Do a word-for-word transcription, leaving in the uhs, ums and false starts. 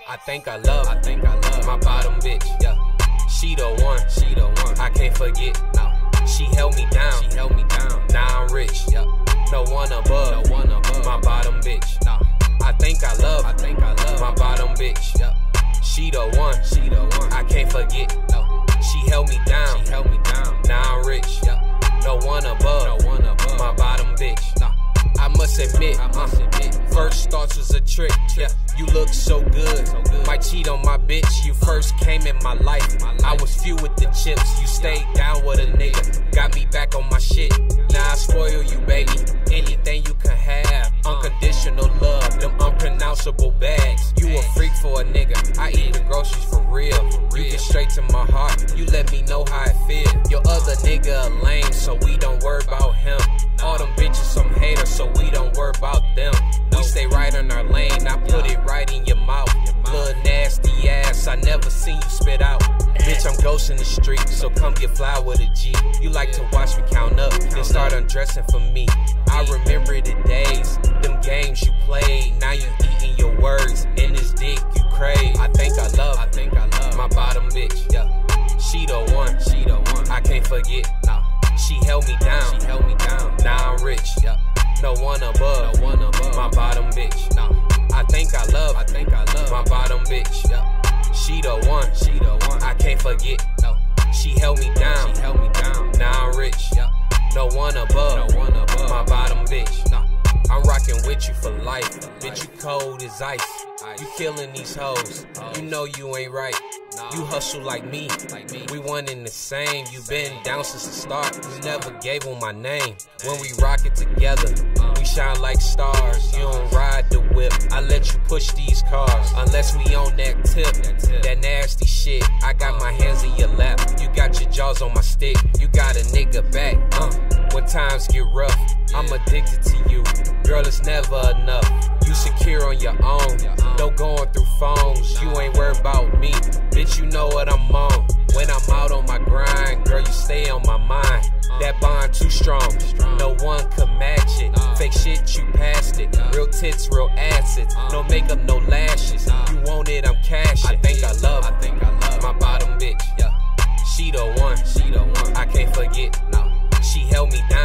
I think I love, I think I love my bottom bitch, yeah. She the one, she the one, I can't forget, no. She held me down, she held me down, now I'm rich, yeah. No one above, no one above my bottom bitch, no. I think I love, I think I love my bottom bitch, yeah. She the one, she the one, I can't forget, no. She held me down, she held me down, now I'm rich, yeah. No one above, no one above my bottom bitch, no. I must admit, I must admit, first thoughts was a trick, yeah. You look so good, so good. Might cheat on my bitch. You first came in my life, my life. I was few with the chips. You stayed down with a nigga, got me back on my shit. Now I spoil you, baby. Anything you can have, unconditional love, them unpronounceable bags. You a freak for a nigga. I eat the groceries for real. You get straight to my heart. You let me know how it feel. Your other nigga a lame, so we don't worry about him. All them bitches some haters, so we don't worry about them. We stay right on our lane. I put it right in your mouth. Little nasty ass, I never seen you spit out. Bitch, I'm ghosting the street, so come get fly with a G. You like to watch me count up, then start undressing for me. I remember the days, them games you played. Now you eating your words, in this dick you crave. I think I love, I think I love my bottom bitch, yeah. She the one, she the one, I can't forget, nah. She held me down, she held me down, now I'm rich, yeah. No one above, no one above my bottom bitch, nah. I think I love, I think I love my bottom bitch, yeah. She the one, she the one, I can't forget, no. She held me down, she held me down, now I'm rich, yeah. No one above, no one above my bottom bitch, nah. I'm rocking with you for life, bitch you cold as ice. You killing these hoes, you know you ain't right. You hustle like me, we one in the same. You been down since the start, you never gave on my name. When we rock it together, we shine like stars. You don't ride the whip, I let you push these cars. Unless we on that tip, that nasty shit. I got my hands in your lap, you got your jaws on my stick. You got a nigga back, uh, when times get rough. I'm addicted to you, girl, it's never enough. You secure on your own, no going through phones. You ain't worried about me, bitch, you know what I'm on. When I'm out on my grind, girl, you stay on my mind. That bond too strong, no one could match it. Fake shit, you passed it. Real tits, real assets. No makeup, no lashes. You want it, I'm cashing. I think I love, I think I love my bottom bitch, yeah. She the one, she the one, I can't forget, no. She held me down.